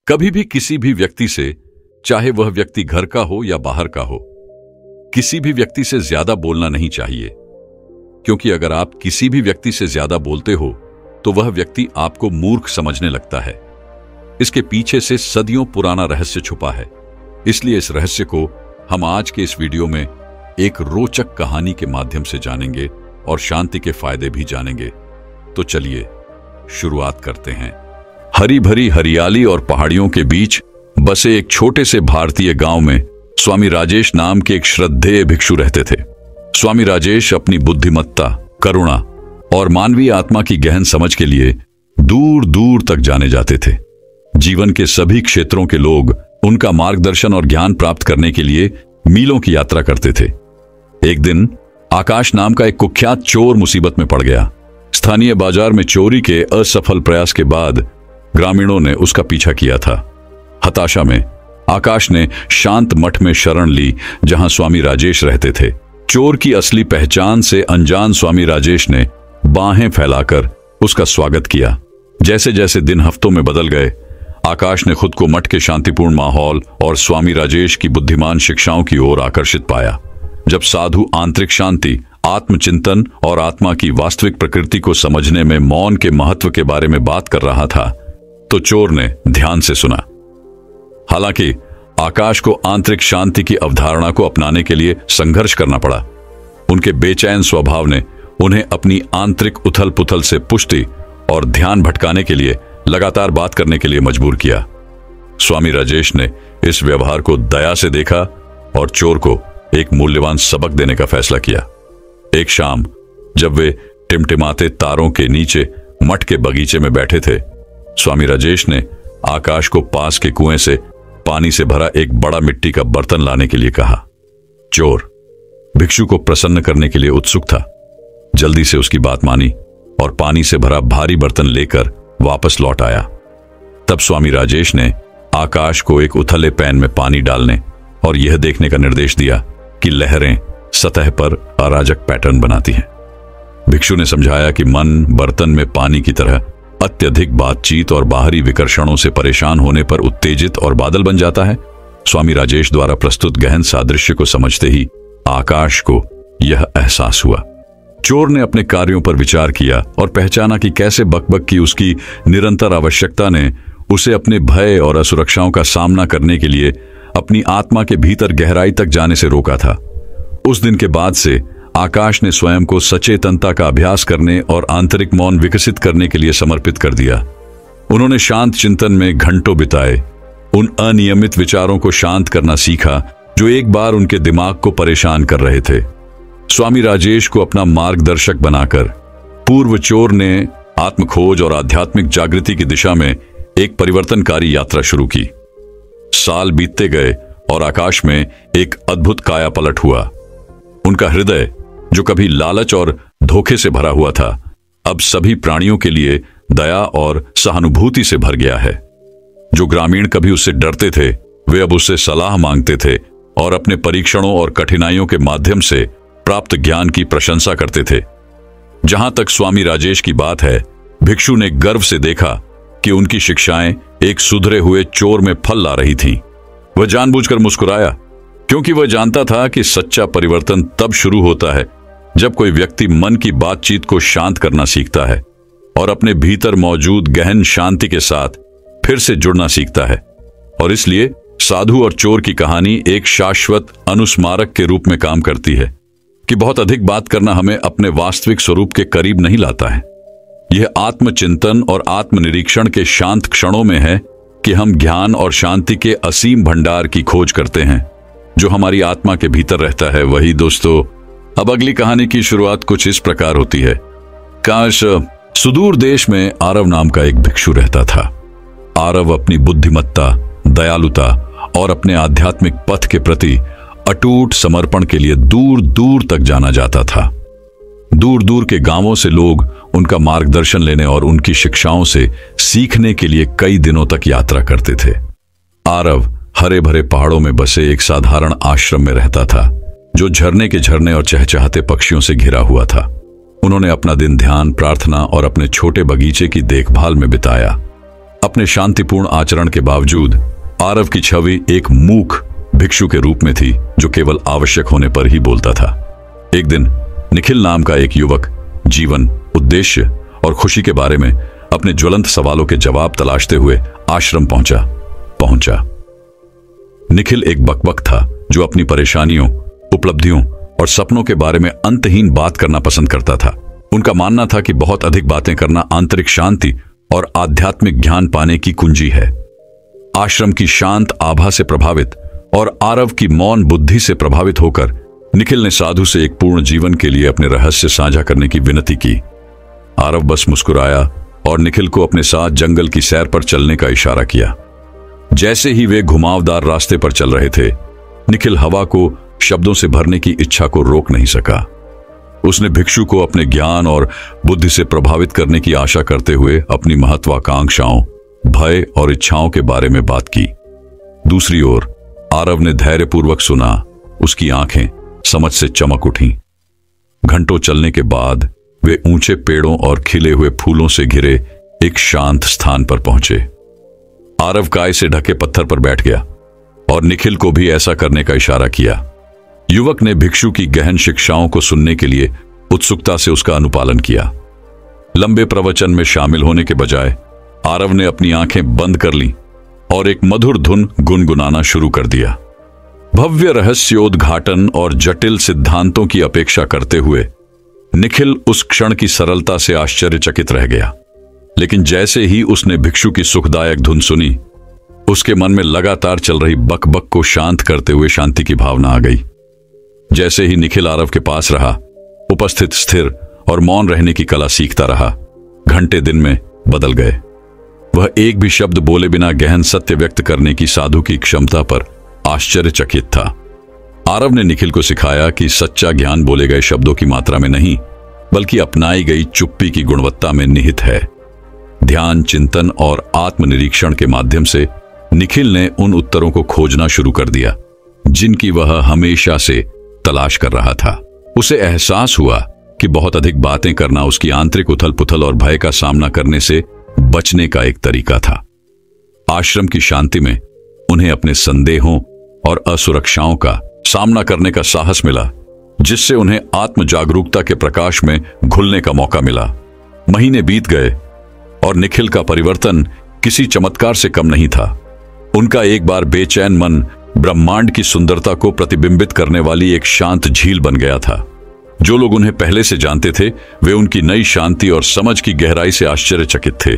कभी भी किसी भी व्यक्ति से, चाहे वह व्यक्ति घर का हो या बाहर का हो, किसी भी व्यक्ति से ज्यादा बोलना नहीं चाहिए, क्योंकि अगर आप किसी भी व्यक्ति से ज्यादा बोलते हो तो वह व्यक्ति आपको मूर्ख समझने लगता है। इसके पीछे से सदियों पुराना रहस्य छुपा है। इसलिए इस रहस्य को हम आज के इस वीडियो में एक रोचक कहानी के माध्यम से जानेंगे और शांति के फायदे भी जानेंगे। तो चलिए शुरुआत करते हैं। हरी भरी हरियाली और पहाड़ियों के बीच बसे एक छोटे से भारतीय गांव में स्वामी राजेश नाम के एक श्रद्धेय भिक्षु रहते थे। स्वामी राजेश अपनी बुद्धिमत्ता, करुणा और मानवीय आत्मा की गहन समझ के लिए दूर दूर तक जाने जाते थे। जीवन के सभी क्षेत्रों के लोग उनका मार्गदर्शन और ज्ञान प्राप्त करने के लिए मीलों की यात्रा करते थे। एक दिन आकाश नाम का एक कुख्यात चोर मुसीबत में पड़ गया। स्थानीय बाजार में चोरी के असफल प्रयास के बाद ग्रामीणों ने उसका पीछा किया था। हताशा में आकाश ने शांत मठ में शरण ली, जहां स्वामी राजेश रहते थे। चोर की असली पहचान से अनजान स्वामी राजेश ने बाहें फैलाकर उसका स्वागत किया। जैसे जैसे दिन हफ्तों में बदल गए, आकाश ने खुद को मठ के शांतिपूर्ण माहौल और स्वामी राजेश की बुद्धिमान शिक्षाओं की ओर आकर्षित पाया। जब साधु आंतरिक शांति, आत्मचिंतन और आत्मा की वास्तविक प्रकृति को समझने में मौन के महत्व के बारे में बात कर रहा था, तो चोर ने ध्यान से सुना। हालांकि आकाश को आंतरिक शांति की अवधारणा को अपनाने के लिए संघर्ष करना पड़ा। उनके बेचैन स्वभाव ने उन्हें अपनी आंतरिक उथल पुथल से पुष्टि और ध्यान भटकाने के लिए लगातार बात करने के लिए मजबूर किया। स्वामी राजेश ने इस व्यवहार को दया से देखा और चोर को एक मूल्यवान सबक देने का फैसला किया। एक शाम जब वे टिमटिमाते तारों के नीचे मठ के बगीचे में बैठे थे, स्वामी राजेश ने आकाश को पास के कुएं से पानी से भरा एक बड़ा मिट्टी का बर्तन लाने के लिए कहा। चोर भिक्षु को प्रसन्न करने के लिए उत्सुक था। जल्दी से उसकी बात मानी और पानी से भरा भारी बर्तन लेकर वापस लौट आया। तब स्वामी राजेश ने आकाश को एक उथले पैन में पानी डालने और यह देखने का निर्देश दिया कि लहरें सतह पर अराजक पैटर्न बनाती हैं। भिक्षु ने समझाया कि मन बर्तन में पानी की तरह अत्यधिक बातचीत और बाहरी विकर्षणों से परेशान होने पर उत्तेजित और बादल बन जाता है। स्वामी राजेश द्वारा प्रस्तुत गहन सादृश्य को समझते ही आकाश को यह एहसास हुआ। चोर ने अपने कार्यों पर विचार किया और पहचाना कि कैसे बकबक की उसकी निरंतर आवश्यकता ने उसे अपने भय और असुरक्षाओं का सामना करने के लिए अपनी आत्मा के भीतर गहराई तक जाने से रोका था। उस दिन के बाद से आकाश ने स्वयं को सचेतनता का अभ्यास करने और आंतरिक मौन विकसित करने के लिए समर्पित कर दिया। उन्होंने शांत चिंतन में घंटों बिताए, उन अनियमित विचारों को शांत करना सीखा जो एक बार उनके दिमाग को परेशान कर रहे थे। स्वामी राजेश को अपना मार्गदर्शक बनाकर पूर्व चोर ने आत्मखोज और आध्यात्मिक जागृति की दिशा में एक परिवर्तनकारी यात्रा शुरू की। साल बीतते गए और आकाश में एक अद्भुत काया पलट हुआ। उनका हृदय, जो कभी लालच और धोखे से भरा हुआ था, अब सभी प्राणियों के लिए दया और सहानुभूति से भर गया है। जो ग्रामीण कभी उससे डरते थे, वे अब उससे सलाह मांगते थे और अपने परीक्षणों और कठिनाइयों के माध्यम से प्राप्त ज्ञान की प्रशंसा करते थे। जहां तक स्वामी राजेश की बात है, भिक्षु ने गर्व से देखा कि उनकी शिक्षाएं एक सुधरे हुए चोर में फल ला रही थीं। वह जानबूझकर मुस्कुराया, क्योंकि वह जानता था कि सच्चा परिवर्तन तब शुरू होता है जब कोई व्यक्ति मन की बातचीत को शांत करना सीखता है और अपने भीतर मौजूद गहन शांति के साथ फिर से जुड़ना सीखता है। और इसलिए साधु और चोर की कहानी एक शाश्वत अनुस्मारक के रूप में काम करती है कि बहुत अधिक बात करना हमें अपने वास्तविक स्वरूप के करीब नहीं लाता है। यह आत्मचिंतन और आत्मनिरीक्षण के शांत क्षणों में है कि हम ज्ञान और शांति के असीम भंडार की खोज करते हैं जो हमारी आत्मा के भीतर रहता है। वही दोस्तों, अब अगली कहानी की शुरुआत कुछ इस प्रकार होती है। काश सुदूर देश में आरव नाम का एक भिक्षु रहता था। आरव अपनी बुद्धिमत्ता, दयालुता और अपने आध्यात्मिक पथ के प्रति अटूट समर्पण के लिए दूर दूर तक जाना जाता था। दूर दूर के गांवों से लोग उनका मार्गदर्शन लेने और उनकी शिक्षाओं से सीखने के लिए कई दिनों तक यात्रा करते थे। आरव हरे भरे पहाड़ों में बसे एक साधारण आश्रम में रहता था, जो झरने के झरने और चहचहाते पक्षियों से घिरा हुआ था। उन्होंने अपना दिन ध्यान, प्रार्थना और अपने छोटे बगीचे की देखभाल में बिताया। अपने शांतिपूर्ण आचरण के बावजूद आरव की छवि एक मूक भिक्षु के रूप में थी जो केवल आवश्यक होने पर ही बोलता था। एक दिन निखिल नाम का एक युवक जीवन, उद्देश्य और खुशी के बारे में अपने ज्वलंत सवालों के जवाब तलाशते हुए आश्रम पहुंचा। निखिल एक बकबक था जो अपनी परेशानियों, उपलब्धियों और सपनों के बारे में अंतहीन बात करना पसंद करता था। उनका मानना था कि बहुत अधिक बातें करना आंतरिक शांति और आध्यात्मिक ज्ञान पाने की कुंजी है। आश्रम की शांत आभा से प्रभावित और आरव की मौन बुद्धि से प्रभावित होकर निखिल ने साधु से एक पूर्ण जीवन के लिए अपने रहस्य साझा करने की विनती की। आरव बस मुस्कुराया और निखिल को अपने साथ जंगल की सैर पर चलने का इशारा किया। जैसे ही वे घुमावदार रास्ते पर चल रहे थे, निखिल हवा को शब्दों से भरने की इच्छा को रोक नहीं सका। उसने भिक्षु को अपने ज्ञान और बुद्धि से प्रभावित करने की आशा करते हुए अपनी महत्वाकांक्षाओं, भय और इच्छाओं के बारे में बात की। दूसरी ओर आरव ने धैर्यपूर्वक सुना। उसकी आंखें समझ से चमक उठीं। घंटों चलने के बाद वे ऊंचे पेड़ों और खिले हुए फूलों से घिरे एक शांत स्थान पर पहुंचे। आरव काय से ढके पत्थर पर बैठ गया और निखिल को भी ऐसा करने का इशारा किया। युवक ने भिक्षु की गहन शिक्षाओं को सुनने के लिए उत्सुकता से उसका अनुपालन किया। लंबे प्रवचन में शामिल होने के बजाय आरव ने अपनी आंखें बंद कर लीं और एक मधुर धुन गुनगुनाना शुरू कर दिया। भव्य रहस्योद्घाटन और जटिल सिद्धांतों की अपेक्षा करते हुए निखिल उस क्षण की सरलता से आश्चर्यचकित रह गया। लेकिन जैसे ही उसने भिक्षु की सुखदायक धुन सुनी, उसके मन में लगातार चल रही बकबक को शांत करते हुए शांति की भावना आ गई। जैसे ही निखिल आरव के पास रहा, उपस्थित, स्थिर और मौन रहने की कला सीखता रहा, घंटे दिन में बदल गए। वह एक भी शब्द बोले बिना गहन सत्य व्यक्त करने की साधु की क्षमता पर आश्चर्यचकित था। आरव ने निखिल को सिखाया कि सच्चा ज्ञान बोले गए शब्दों की मात्रा में नहीं, बल्कि अपनाई गई चुप्पी की गुणवत्ता में निहित है। ध्यान, चिंतन और आत्मनिरीक्षण के माध्यम से निखिल ने उन उत्तरों को खोजना शुरू कर दिया जिनकी वह हमेशा से तलाश कर रहा था। उसे एहसास हुआ कि बहुत अधिक बातें करना उसकी आंतरिक उथल पुथल और भय का सामना करने से बचने का एक तरीका था। आश्रम की शांति में उन्हें अपने संदेहों और असुरक्षाओं का सामना करने का साहस मिला, जिससे उन्हें आत्म जागरूकता के प्रकाश में घुलने का मौका मिला। महीने बीत गए और निखिल का परिवर्तन किसी चमत्कार से कम नहीं था। उनका एक बार बेचैन मन ब्रह्मांड की सुंदरता को प्रतिबिंबित करने वाली एक शांत झील बन गया था। जो लोग उन्हें पहले से जानते थे, वे उनकी नई शांति और समझ की गहराई से आश्चर्यचकित थे।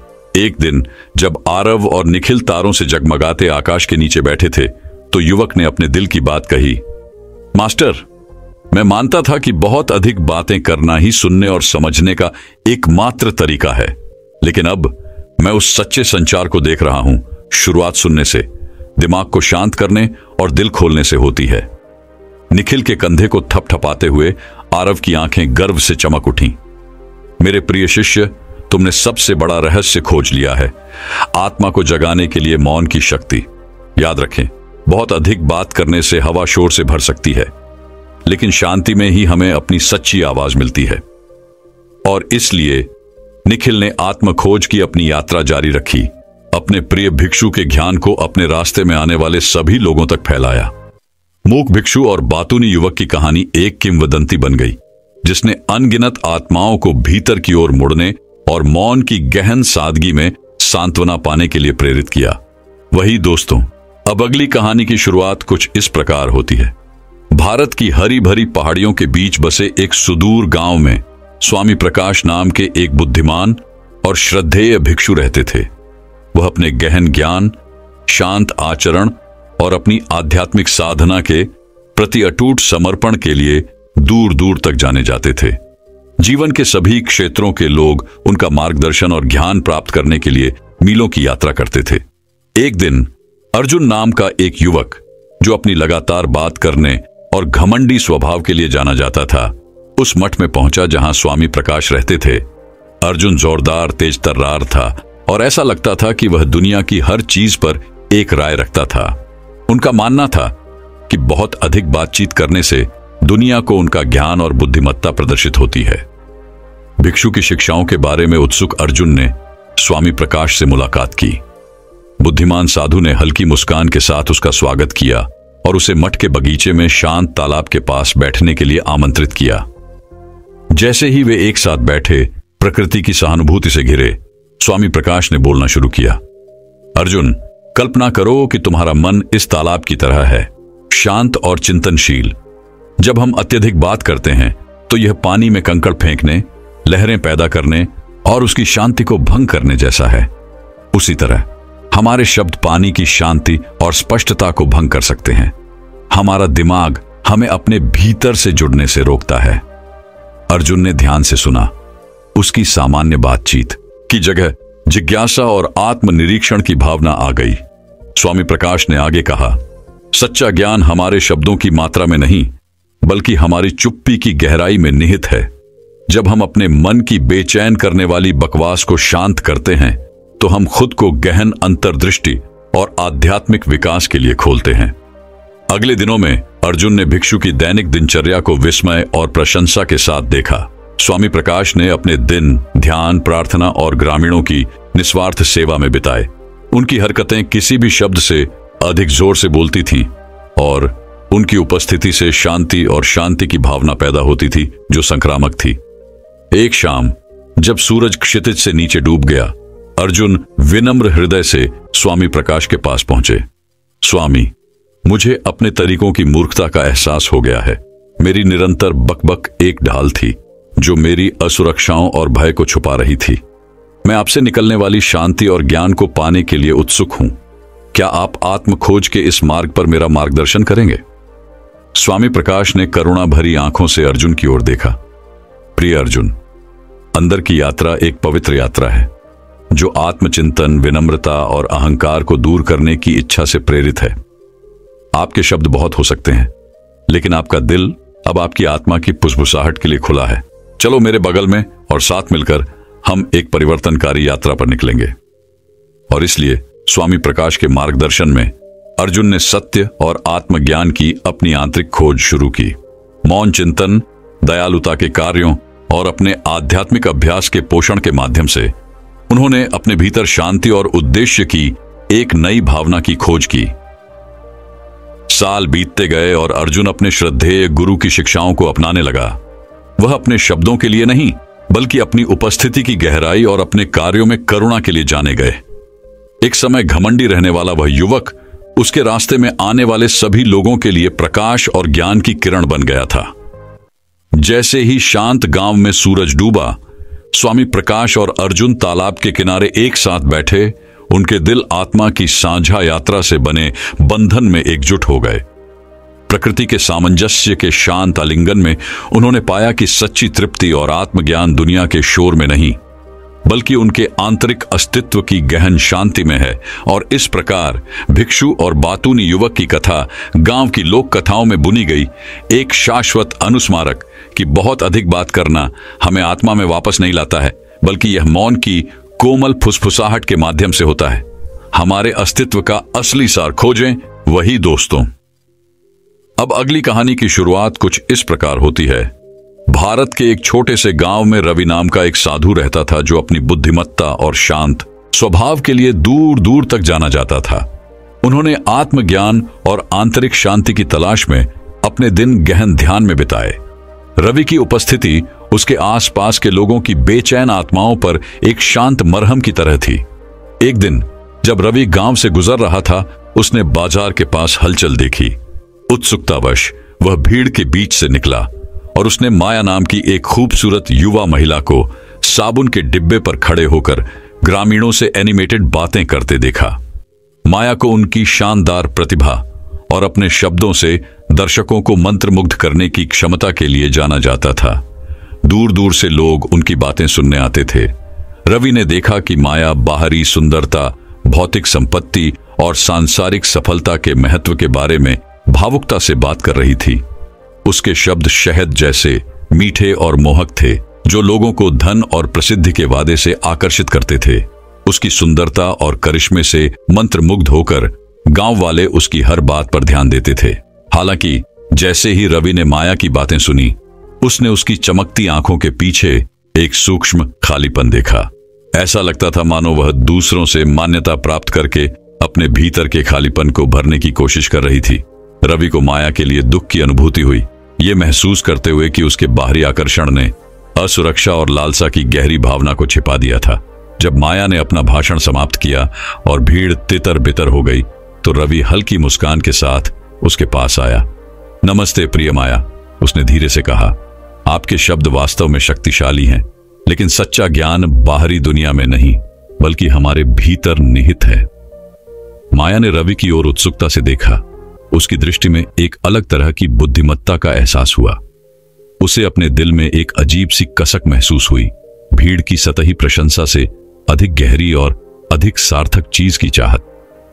एक दिन जब आरव और निखिल तारों से जगमगाते आकाश के नीचे बैठे थे, तो युवक ने अपने दिल की बात कही। मास्टर, मैं मानता था कि बहुत अधिक बातें करना ही सुनने और समझने का एकमात्र तरीका है, लेकिन अब मैं उस सच्चे संचार को देख रहा हूं। शुरुआत सुनने से, दिमाग को शांत करने और दिल खोलने से होती है। निखिल के कंधे को थपथपाते हुए आरव की आंखें गर्व से चमक उठीं। मेरे प्रिय शिष्य, तुमने सबसे बड़ा रहस्य खोज लिया है, आत्मा को जगाने के लिए मौन की शक्ति। याद रखें, बहुत अधिक बात करने से हवा शोर से भर सकती है, लेकिन शांति में ही हमें अपनी सच्ची आवाज मिलती है। और इसलिए निखिल ने आत्म खोज की अपनी यात्रा जारी रखी, अपने प्रिय भिक्षु के ज्ञान को अपने रास्ते में आने वाले सभी लोगों तक फैलाया। मूक भिक्षु और बातूनी युवक की कहानी एक किंवदंती बन गई, जिसने अनगिनत आत्माओं को भीतर की ओर मुड़ने और मौन की गहन सादगी में सांत्वना पाने के लिए प्रेरित किया। वही दोस्तों, अब अगली कहानी की शुरुआत कुछ इस प्रकार होती है। भारत की हरी भरी पहाड़ियों के बीच बसे एक सुदूर गांव में स्वामी प्रकाश नाम के एक बुद्धिमान और श्रद्धेय भिक्षु रहते थे। वह अपने गहन ज्ञान, शांत आचरण और अपनी आध्यात्मिक साधना के प्रति अटूट समर्पण के लिए दूर दूर तक जाने जाते थे। जीवन के सभी क्षेत्रों के लोग उनका मार्गदर्शन और ज्ञान प्राप्त करने के लिए मीलों की यात्रा करते थे। एक दिन अर्जुन नाम का एक युवक, जो अपनी लगातार बात करने और घमंडी स्वभाव के लिए जाना जाता था, उस मठ में पहुंचा जहां स्वामी प्रकाश रहते थे। अर्जुन जोरदार, तेज तर्रार था और ऐसा लगता था कि वह दुनिया की हर चीज पर एक राय रखता था। उनका मानना था कि बहुत अधिक बातचीत करने से दुनिया को उनका ज्ञान और बुद्धिमत्ता प्रदर्शित होती है। भिक्षु की शिक्षाओं के बारे में उत्सुक अर्जुन ने स्वामी प्रकाश से मुलाकात की। बुद्धिमान साधु ने हल्की मुस्कान के साथ उसका स्वागत किया और उसे मठ के बगीचे में शांत तालाब के पास बैठने के लिए आमंत्रित किया। जैसे ही वे एक साथ बैठे, प्रकृति की सहानुभूति से घिरे, स्वामी प्रकाश ने बोलना शुरू किया। अर्जुन, कल्पना करो कि तुम्हारा मन इस तालाब की तरह है, शांत और चिंतनशील। जब हम अत्यधिक बात करते हैं तो यह पानी में कंकड़ फेंकने, लहरें पैदा करने और उसकी शांति को भंग करने जैसा है। उसी तरह हमारे शब्द पानी की शांति और स्पष्टता को भंग कर सकते हैं। हमारा दिमाग हमें अपने भीतर से जुड़ने से रोकता है। अर्जुन ने ध्यान से सुना। उसकी सामान्य बातचीत की जगह जिज्ञासा और आत्मनिरीक्षण की भावना आ गई। स्वामी प्रकाश ने आगे कहा, सच्चा ज्ञान हमारे शब्दों की मात्रा में नहीं, बल्कि हमारी चुप्पी की गहराई में निहित है। जब हम अपने मन की बेचैन करने वाली बकवास को शांत करते हैं तो हम खुद को गहन अंतर्दृष्टि और आध्यात्मिक विकास के लिए खोलते हैं। अगले दिनों में अर्जुन ने भिक्षु की दैनिक दिनचर्या को विस्मय और प्रशंसा के साथ देखा। स्वामी प्रकाश ने अपने दिन ध्यान, प्रार्थना और ग्रामीणों की निस्वार्थ सेवा में बिताए। उनकी हरकतें किसी भी शब्द से अधिक जोर से बोलती थीं और उनकी उपस्थिति से शांति और शांति की भावना पैदा होती थी जो संक्रामक थी। एक शाम जब सूरज क्षितिज से नीचे डूब गया, अर्जुन विनम्र हृदय से स्वामी प्रकाश के पास पहुंचे। स्वामी, मुझे अपने तरीकों की मूर्खता का एहसास हो गया है। मेरी निरंतर बकबक एक ढाल थी जो मेरी असुरक्षाओं और भय को छुपा रही थी। मैं आपसे निकलने वाली शांति और ज्ञान को पाने के लिए उत्सुक हूं। क्या आप आत्म खोज के इस मार्ग पर मेरा मार्गदर्शन करेंगे? स्वामी प्रकाश ने करुणा भरी आंखों से अर्जुन की ओर देखा। प्रिय अर्जुन, अंदर की यात्रा एक पवित्र यात्रा है जो आत्मचिंतन, विनम्रता और अहंकार को दूर करने की इच्छा से प्रेरित है। आपके शब्द बहुत हो सकते हैं, लेकिन आपका दिल अब आपकी आत्मा की फुसफुसाहट के लिए खुला है। चलो मेरे बगल में और साथ मिलकर हम एक परिवर्तनकारी यात्रा पर निकलेंगे। और इसलिए स्वामी प्रकाश के मार्गदर्शन में अर्जुन ने सत्य और आत्मज्ञान की अपनी आंतरिक खोज शुरू की। मौन चिंतन, दयालुता के कार्यों और अपने आध्यात्मिक अभ्यास के पोषण के माध्यम से उन्होंने अपने भीतर शांति और उद्देश्य की एक नई भावना की खोज की। साल बीतते गए और अर्जुन अपने श्रद्धेय गुरु की शिक्षाओं को अपनाने लगा। वह अपने शब्दों के लिए नहीं, बल्कि अपनी उपस्थिति की गहराई और अपने कार्यों में करुणा के लिए जाने गए। एक समय घमंडी रहने वाला वह युवक उसके रास्ते में आने वाले सभी लोगों के लिए प्रकाश और ज्ञान की किरण बन गया था। जैसे ही शांत गांव में सूरज डूबा, स्वामी प्रकाश और अर्जुन तालाब के किनारे एक साथ बैठे उनके दिल आत्मा की साझा यात्रा से बने बंधन में एकजुट हो गए। प्रकृति के सामंजस्य के शांत आलिंगन में उन्होंने पाया कि सच्ची तृप्ति और आत्मज्ञान दुनिया के शोर में नहीं, बल्कि उनके आंतरिक अस्तित्व की गहन शांति में है। और इस प्रकार भिक्षु और बातूनी युवक की कथा गांव की लोक कथाओं में बुनी गई एक शाश्वत अनुस्मारक कि बहुत अधिक बात करना हमें आत्मा में वापस नहीं लाता है, बल्कि यह मौन की कोमल फुसफुसाहट के माध्यम से होता है। हमारे अस्तित्व का असली सार खोजें, वही दोस्तों। अब अगली कहानी की शुरुआत कुछ इस प्रकार होती है। भारत के एक छोटे से गांव में रवि नाम का एक साधु रहता था जो अपनी बुद्धिमत्ता और शांत स्वभाव के लिए दूर दूर तक जाना जाता था। उन्होंने आत्मज्ञान और आंतरिक शांति की तलाश में अपने दिन गहन ध्यान में बिताए। रवि की उपस्थिति उसके आसपास के लोगों की बेचैन आत्माओं पर एक शांत मरहम की तरह थी। एक दिन जब रवि गांव से गुजर रहा था, उसने बाजार के पास हलचल देखी। उत्सुकतावश वह भीड़ के बीच से निकला और उसने माया नाम की एक खूबसूरत युवा महिला को साबुन के डिब्बे पर खड़े होकर ग्रामीणों से एनिमेटेड बातें करते देखा। माया को उनकी शानदार प्रतिभा और अपने शब्दों से दर्शकों को मंत्रमुग्ध करने की क्षमता के लिए जाना जाता था। दूर दूर से लोग उनकी बातें सुनने आते थे। रवि ने देखा कि माया बाहरी सुंदरता, भौतिक संपत्ति और सांसारिक सफलता के महत्व के बारे में भावुकता से बात कर रही थी। उसके शब्द शहद जैसे मीठे और मोहक थे, जो लोगों को धन और प्रसिद्धि के वादे से आकर्षित करते थे। उसकी सुंदरता और करिश्मे से मंत्रमुग्ध होकर गांव वाले उसकी हर बात पर ध्यान देते थे। हालांकि जैसे ही रवि ने माया की बातें सुनी, उसने उसकी चमकती आंखों के पीछे एक सूक्ष्म खालीपन देखा। ऐसा लगता था मानो वह दूसरों से मान्यता प्राप्त करके अपने भीतर के खालीपन को भरने की कोशिश कर रही थी। रवि को माया के लिए दुख की अनुभूति हुई, ये महसूस करते हुए कि उसके बाहरी आकर्षण ने असुरक्षा और लालसा की गहरी भावना को छिपा दिया था। जब माया ने अपना भाषण समाप्त किया और भीड़ तितर बितर हो गई तो रवि हल्की मुस्कान के साथ उसके पास आया। नमस्ते प्रिय माया, उसने धीरे से कहा। आपके शब्द वास्तव में शक्तिशाली हैं, लेकिन सच्चा ज्ञान बाहरी दुनिया में नहीं बल्कि हमारे भीतर निहित है। माया ने रवि की ओर उत्सुकता से देखा। उसकी दृष्टि में एक अलग तरह की बुद्धिमत्ता का एहसास हुआ। उसे अपने दिल में एक अजीब सी कसक महसूस हुई। भीड़ की सतही प्रशंसा से अधिक गहरी और अधिक सार्थक चीज की चाहत।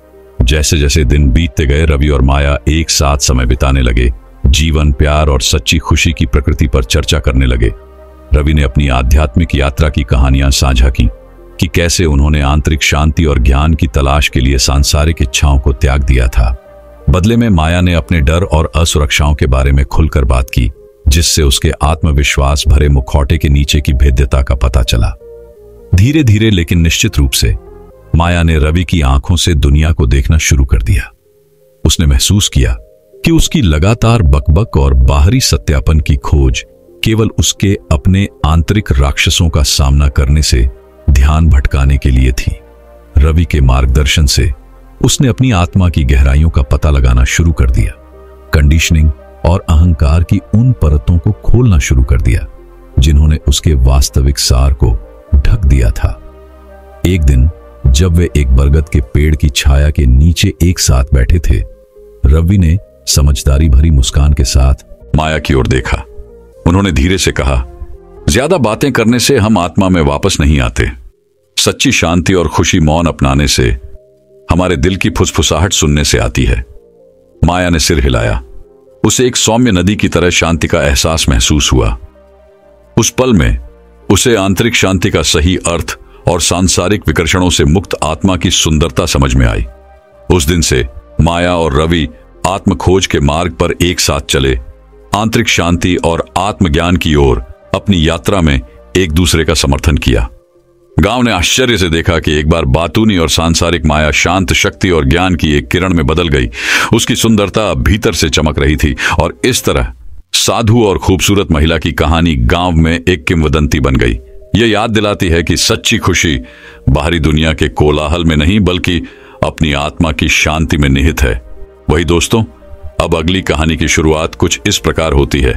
जैसे जैसे दिन बीतते गए रवि और माया एक साथ समय बिताने लगे। जीवन, प्यार और सच्ची खुशी की प्रकृति पर चर्चा करने लगे। रवि ने अपनी आध्यात्मिक यात्रा की कहानियां साझा की कि कैसे उन्होंने आंतरिक शांति और ज्ञान की तलाश के लिए सांसारिक इच्छाओं को त्याग दिया था। बदले में माया ने अपने डर और असुरक्षाओं के बारे में खुलकर बात की, जिससे उसके आत्मविश्वास भरे मुखौटे के नीचे की भेद्यता का पता चला। धीरे धीरे लेकिन निश्चित रूप से माया ने रवि की आंखों से दुनिया को देखना शुरू कर दिया। उसने महसूस किया कि उसकी लगातार बकबक और बाहरी सत्यापन की खोज केवल उसके अपने आंतरिक राक्षसों का सामना करने से ध्यान भटकाने के लिए थी। रवि के मार्गदर्शन से उसने अपनी आत्मा की गहराइयों का पता लगाना शुरू कर दिया, कंडीशनिंग और अहंकार की उन परतों को खोलना शुरू कर दिया जिन्होंने उसके वास्तविक सार को ढक दिया था। एक दिन जब वे एक बरगद के पेड़ की छाया के नीचे एक साथ बैठे थे, रवि ने समझदारी भरी मुस्कान के साथ माया की ओर देखा। उन्होंने धीरे से कहा, ज्यादा बातें करने से हम आत्मा में वापस नहीं आते। सच्ची शांति और खुशी मौन अपनाने से, हमारे दिल की फुसफुसाहट सुनने से आती है। माया ने सिर हिलाया। उसे एक सौम्य नदी की तरह शांति का एहसास महसूस हुआ। उस पल में उसे आंतरिक शांति का सही अर्थ और सांसारिक विकर्षणों से मुक्त आत्मा की सुंदरता समझ में आई। उस दिन से माया और रवि आत्म खोज के मार्ग पर एक साथ चले, आंतरिक शांति और आत्मज्ञान की ओर अपनी यात्रा में एक दूसरे का समर्थन किया। गांव ने आश्चर्य से देखा कि एक बार बातूनी और सांसारिक माया शांत शक्ति और ज्ञान की एक किरण में बदल गई। उसकी सुंदरता अब भीतर से चमक रही थी और इस तरह साधु और खूबसूरत महिला की कहानी गांव में एक किंवदंती बन गई। यह याद दिलाती है कि सच्ची खुशी बाहरी दुनिया के कोलाहल में नहीं बल्कि अपनी आत्मा की शांति में निहित है। वही दोस्तों, अब अगली कहानी की शुरुआत कुछ इस प्रकार होती है।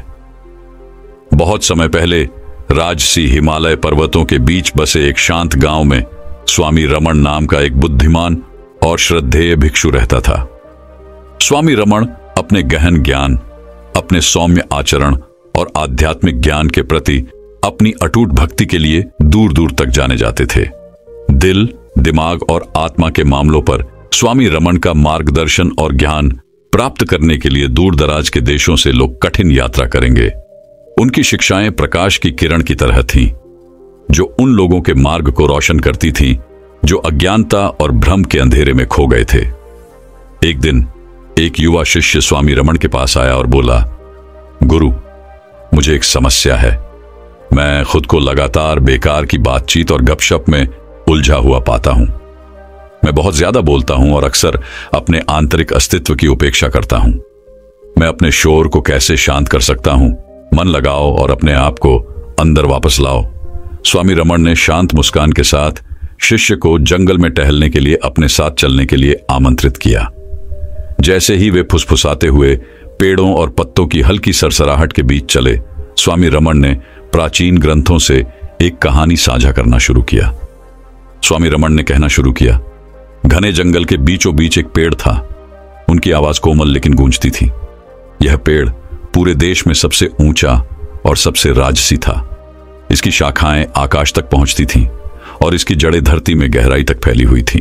बहुत समय पहले राजसी हिमालय पर्वतों के बीच बसे एक शांत गांव में स्वामी रमण नाम का एक बुद्धिमान और श्रद्धेय भिक्षु रहता था। स्वामी रमण अपने गहन ज्ञान, अपने सौम्य आचरण और आध्यात्मिक ज्ञान के प्रति अपनी अटूट भक्ति के लिए दूर दूर तक जाने जाते थे। दिल, दिमाग और आत्मा के मामलों पर स्वामी रमण का मार्गदर्शन और ज्ञान प्राप्त करने के लिए दूर दराज के देशों से लोग कठिन यात्रा करेंगे। उनकी शिक्षाएं प्रकाश की किरण की तरह थीं, जो उन लोगों के मार्ग को रोशन करती थीं जो अज्ञानता और भ्रम के अंधेरे में खो गए थे। एक दिन एक युवा शिष्य स्वामी रमण के पास आया और बोला, गुरु, मुझे एक समस्या है। मैं खुद को लगातार बेकार की बातचीत और गपशप में उलझा हुआ पाता हूं। मैं बहुत ज्यादा बोलता हूं और अक्सर अपने आंतरिक अस्तित्व की उपेक्षा करता हूं। मैं अपने शोर को कैसे शांत कर सकता हूं? मन लगाओ और अपने आप को अंदर वापस लाओ। स्वामी रमण ने शांत मुस्कान के साथ शिष्य को जंगल में टहलने के लिए अपने साथ चलने के लिए आमंत्रित किया। जैसे ही वे फुसफुसाते हुए पेड़ों और पत्तों की हल्की सरसराहट के बीच चले, स्वामी रमण ने प्राचीन ग्रंथों से एक कहानी साझा करना शुरू किया। स्वामी रमण ने कहना शुरू किया, घने जंगल के बीचों बीच एक पेड़ था। उनकी आवाज कोमल लेकिन गूंजती थी। यह पेड़ पूरे देश में सबसे ऊंचा और सबसे राजसी था। इसकी शाखाएं आकाश तक पहुंचती थीं और इसकी जड़ें धरती में गहराई तक फैली हुई थीं।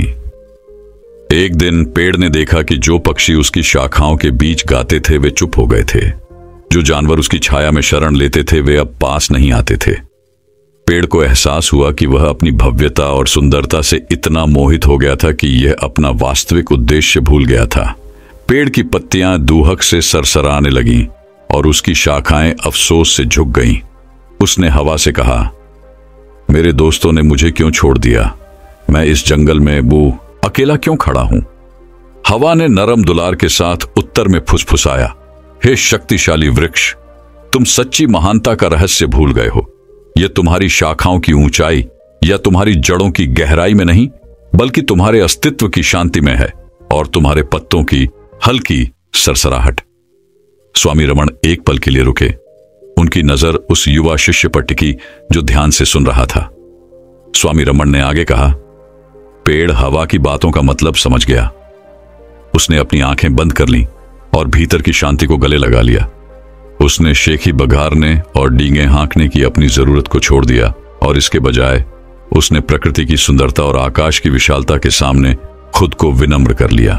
एक दिन पेड़ ने देखा कि जो पक्षी उसकी शाखाओं के बीच गाते थे वे चुप हो गए थे। जो जानवर उसकी छाया में शरण लेते थे वे अब पास नहीं आते थे। पेड़ को एहसास हुआ कि वह अपनी भव्यता और सुंदरता से इतना मोहित हो गया था कि यह अपना वास्तविक उद्देश्य भूल गया था। पेड़ की पत्तियां दूहक से सरसराने लगीं और उसकी शाखाएं अफसोस से झुक गईं। उसने हवा से कहा, मेरे दोस्तों ने मुझे क्यों छोड़ दिया? मैं इस जंगल में वो अकेला क्यों खड़ा हूं? हवा ने नरम दुलार के साथ उत्तर में फुसफुसाया, हे शक्तिशाली वृक्ष, तुम सच्ची महानता का रहस्य भूल गए हो। यह तुम्हारी शाखाओं की ऊंचाई या तुम्हारी जड़ों की गहराई में नहीं, बल्कि तुम्हारे अस्तित्व की शांति में है और तुम्हारे पत्तों की हल्की सरसराहट। स्वामी रमण एक पल के लिए रुके। उनकी नजर उस युवा शिष्य पर टिकी जो ध्यान से सुन रहा था। स्वामी रमण ने आगे कहा, पेड़ हवा की बातों का मतलब समझ गया। उसने अपनी आंखें बंद कर लीं और भीतर की शांति को गले लगा लिया। उसने शेखी बघारने और डींगे हाँकने की अपनी जरूरत को छोड़ दिया और इसके बजाय उसने प्रकृति की सुंदरता और आकाश की विशालता के सामने खुद को विनम्र कर लिया।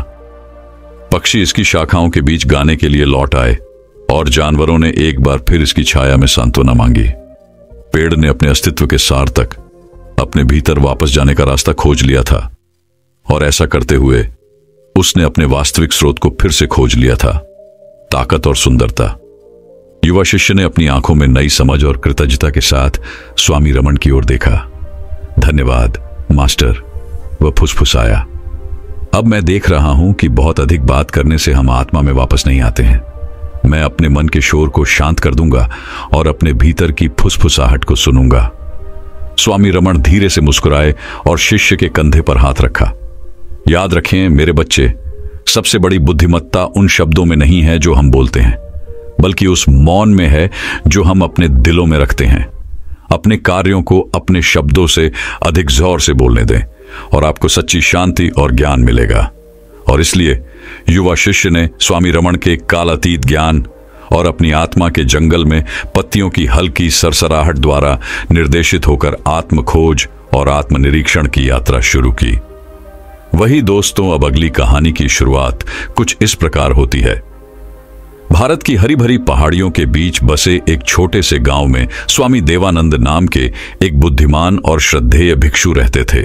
पक्षी इसकी शाखाओं के बीच गाने के लिए लौट आए और जानवरों ने एक बार फिर इसकी छाया में सांत्वना मांगी। पेड़ ने अपने अस्तित्व के सार तक अपने भीतर वापस जाने का रास्ता खोज लिया था और ऐसा करते हुए उसने अपने वास्तविक स्रोत को फिर से खोज लिया था, ताकत और सुंदरता। युवा शिष्य ने अपनी आंखों में नई समझ और कृतज्ञता के साथ स्वामी रमण की ओर देखा। धन्यवाद मास्टर, वह फुसफुसाया। अब मैं देख रहा हूं कि बहुत अधिक बात करने से हम आत्मा में वापस नहीं आते हैं। मैं अपने मन के शोर को शांत कर दूंगा और अपने भीतर की फुसफुसाहट को सुनूंगा। स्वामी रमण धीरे से मुस्कुराए और शिष्य के कंधे पर हाथ रखा। याद रखें मेरे बच्चे, सबसे बड़ी बुद्धिमत्ता उन शब्दों में नहीं है जो हम बोलते हैं, बल्कि उस मौन में है जो हम अपने दिलों में रखते हैं। अपने कार्यों को अपने शब्दों से अधिक जोर से बोलने दें और आपको सच्ची शांति और ज्ञान मिलेगा। और इसलिए युवा शिष्य ने स्वामी रमण के कालातीत ज्ञान और अपनी आत्मा के जंगल में पत्तियों की हल्की सरसराहट द्वारा निर्देशित होकर आत्म खोज और आत्मनिरीक्षण की यात्रा शुरू की। वही दोस्तों, अब अगली कहानी की शुरुआत कुछ इस प्रकार होती है। भारत की हरी भरी पहाड़ियों के बीच बसे एक छोटे से गांव में स्वामी देवानंद नाम के एक बुद्धिमान और श्रद्धेय भिक्षु रहते थे।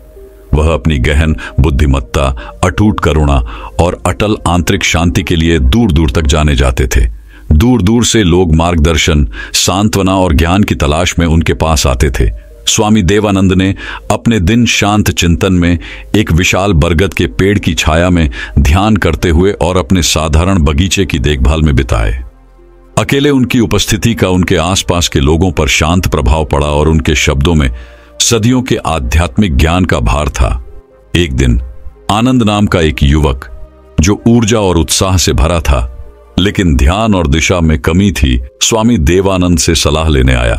वह अपनी गहन बुद्धिमत्ता, अटूट करुणा और अटल आंतरिक शांति के लिए दूर दूर तक जाने जाते थे। दूर दूर से लोग मार्गदर्शन, सांत्वना और ज्ञान की तलाश में उनके पास आते थे। स्वामी देवानंद ने अपने दिन शांत चिंतन में एक विशाल बरगद के पेड़ की छाया में ध्यान करते हुए और अपने साधारण बगीचे की देखभाल में बिताए। अकेले उनकी उपस्थिति का उनके आसपास के लोगों पर शांत प्रभाव पड़ा और उनके शब्दों में सदियों के आध्यात्मिक ज्ञान का भार था। एक दिन आनंद नाम का एक युवक, जो ऊर्जा और उत्साह से भरा था लेकिन ध्यान और दिशा में कमी थी, स्वामी देवानंद से सलाह लेने आया।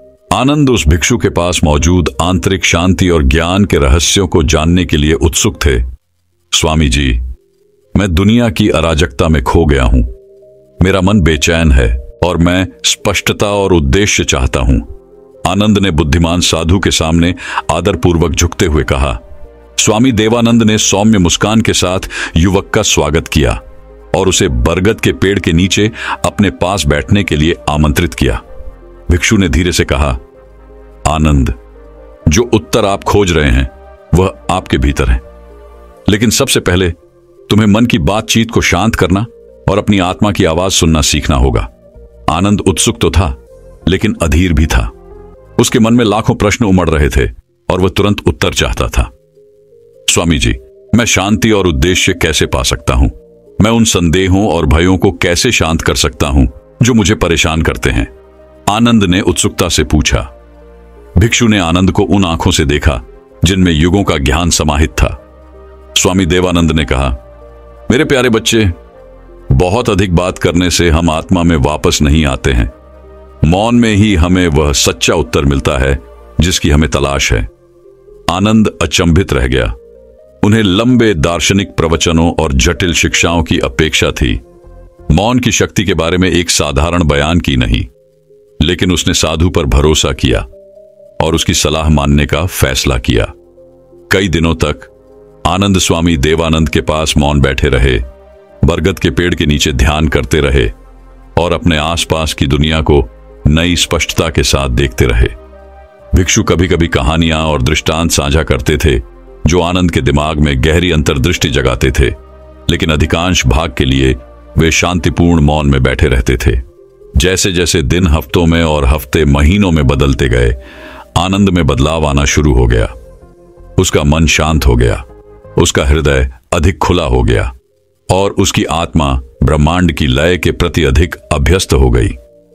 आनंद उस भिक्षु के पास मौजूद आंतरिक शांति और ज्ञान के रहस्यों को जानने के लिए उत्सुक थे। स्वामी जी, मैं दुनिया की अराजकता में खो गया हूं। मेरा मन बेचैन है और मैं स्पष्टता और उद्देश्य चाहता हूं। आनंद ने बुद्धिमान साधु के सामने आदरपूर्वक झुकते हुए कहा। स्वामी देवानंद ने सौम्य मुस्कान के साथ युवक का स्वागत किया और उसे बरगद के पेड़ के नीचे अपने पास बैठने के लिए आमंत्रित किया। भिक्षु ने धीरे से कहा, आनंद, जो उत्तर आप खोज रहे हैं वह आपके भीतर है, लेकिन सबसे पहले तुम्हें मन की बातचीत को शांत करना और अपनी आत्मा की आवाज सुनना सीखना होगा। आनंद उत्सुक तो था, लेकिन अधीर भी था। उसके मन में लाखों प्रश्न उमड़ रहे थे और वह तुरंत उत्तर चाहता था। स्वामी जी, मैं शांति और उद्देश्य कैसे पा सकता हूं? मैं उन संदेहों और भयों को कैसे शांत कर सकता हूं जो मुझे परेशान करते हैं? आनंद ने उत्सुकता से पूछा। भिक्षु ने आनंद को उन आंखों से देखा जिनमें युगों का ज्ञान समाहित था। स्वामी देवानंद ने कहा, मेरे प्यारे बच्चे, बहुत अधिक बात करने से हम आत्मा में वापस नहीं आते हैं। मौन में ही हमें वह सच्चा उत्तर मिलता है जिसकी हमें तलाश है। आनंद अचंभित रह गया। उन्हें लंबे दार्शनिक प्रवचनों और जटिल शिक्षाओं की अपेक्षा थी, मौन की शक्ति के बारे में एक साधारण बयान की नहीं। लेकिन उसने साधु पर भरोसा किया और उसकी सलाह मानने का फैसला किया। कई दिनों तक आनंद स्वामी देवानंद के पास मौन बैठे रहे, बरगद के पेड़ के नीचे ध्यान करते रहे और अपने आसपास की दुनिया को नई स्पष्टता के साथ देखते रहे। भिक्षु कभी कभी कहानियां और दृष्टांत साझा करते थे जो आनंद के दिमाग में गहरी अंतर्दृष्टि जगाते थे, लेकिन अधिकांश भाग के लिए वे शांतिपूर्ण मौन में बैठे रहते थे। जैसे जैसे दिन हफ्तों में और हफ्ते महीनों में बदलते गए, आनंद में बदलाव आना शुरू हो गया। उसका मन शांत हो गया, उसका हृदय अधिक खुला हो गया और उसकी आत्मा ब्रह्मांड की लय के प्रति अधिक अभ्यस्त हो गई।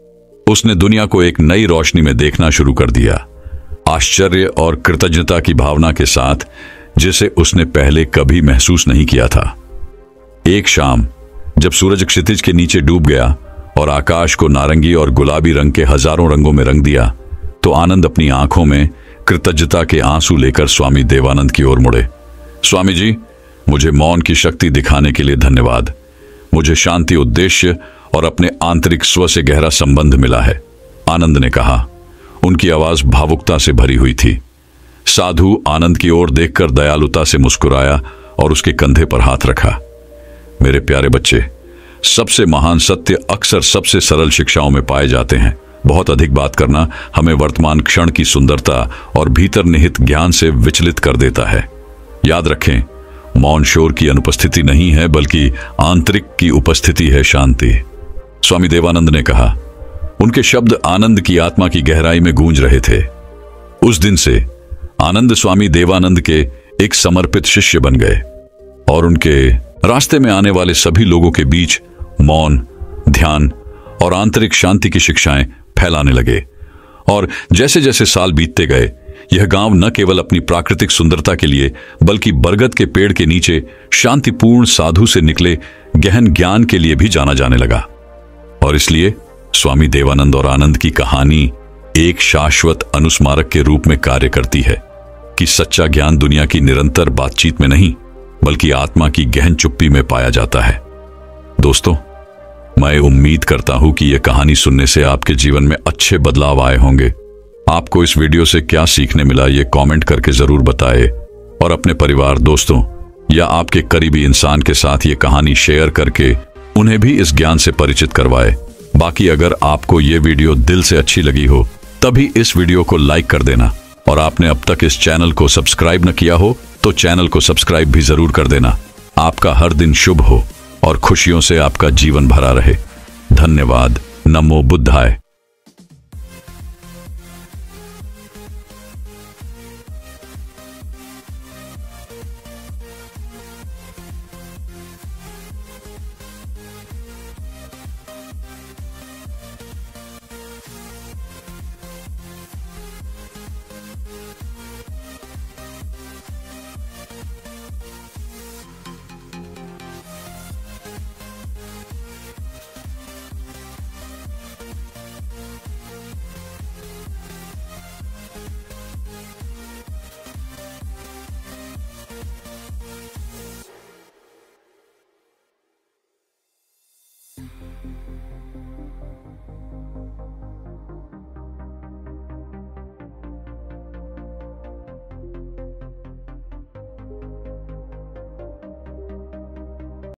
उसने दुनिया को एक नई रोशनी में देखना शुरू कर दिया, आश्चर्य और कृतज्ञता की भावना के साथ, जिसे उसने पहले कभी महसूस नहीं किया था। एक शाम जब सूरज क्षितिज के नीचे डूब गया और आकाश को नारंगी और गुलाबी रंग के हजारों रंगों में रंग दिया, तो आनंद अपनी आंखों में कृतज्ञता के आंसू लेकर स्वामी देवानंद की ओर मुड़े। स्वामी जी, मुझे मौन की शक्ति दिखाने के लिए धन्यवाद। मुझे शांति, उद्देश्य और अपने आंतरिक स्व से गहरा संबंध मिला है, आनंद ने कहा। उनकी आवाज भावुकता से भरी हुई थी। साधु आनंद की ओर देखकर दयालुता से मुस्कुराया और उसके कंधे पर हाथ रखा। मेरे प्यारे बच्चे, सबसे महान सत्य अक्सर सबसे सरल शिक्षाओं में पाए जाते हैं। बहुत अधिक बात करना हमें वर्तमान क्षण की सुंदरता और भीतर निहित ज्ञान से विचलित कर देता है। याद रखें, मौन शोर की अनुपस्थिति नहीं है, बल्कि आंतरिक की उपस्थिति है, शांति। स्वामी देवानंद ने कहा। उनके शब्द आनंद की आत्मा की गहराई में गूंज रहे थे। उस दिन से आनंद स्वामी देवानंद के एक समर्पित शिष्य बन गए और उनके रास्ते में आने वाले सभी लोगों के बीच मौन, ध्यान और आंतरिक शांति की शिक्षाएं फैलाने लगे। और जैसे जैसे साल बीतते गए, यह गांव न केवल अपनी प्राकृतिक सुंदरता के लिए, बल्कि बरगद के पेड़ के नीचे शांतिपूर्ण साधु से निकले गहन ज्ञान के लिए भी जाना जाने लगा। और इसलिए स्वामी देवानंद और आनंद की कहानी एक शाश्वत अनुस्मारक के रूप में कार्य करती है कि सच्चा ज्ञान दुनिया की निरंतर बातचीत में नहीं, बल्कि आत्मा की गहन चुप्पी में पाया जाता है। दोस्तों, मैं उम्मीद करता हूं कि यह कहानी सुनने से आपके जीवन में अच्छे बदलाव आए होंगे। आपको इस वीडियो से क्या सीखने मिला, ये कमेंट करके जरूर बताएं और अपने परिवार, दोस्तों या आपके करीबी इंसान के साथ ये कहानी शेयर करके उन्हें भी इस ज्ञान से परिचित करवाएं। बाकी अगर आपको ये वीडियो दिल से अच्छी लगी हो, तभी इस वीडियो को लाइक कर देना और आपने अब तक इस चैनल को सब्सक्राइब न किया हो तो चैनल को सब्सक्राइब भी जरूर कर देना। आपका हर दिन शुभ हो और खुशियों से आपका जीवन भरा रहे। धन्यवाद। नमो बुद्धाय।